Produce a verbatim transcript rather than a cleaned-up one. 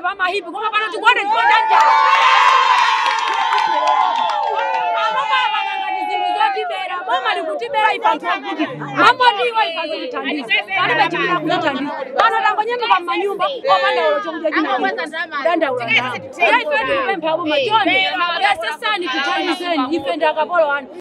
pama hipi koma pano tikuone tikuonda njala. Boma likutibera ipantu akuti. Mambo ndiwo ifazili tandiza. Pano bachimina kutandisa. Pano tangonyembe kwa manyumba opanda ulo chokuja jina. Danda ulanda. Ya ifendi mpempa boma jone. Ya sasani tutandizeni ifendi akapolo wanu.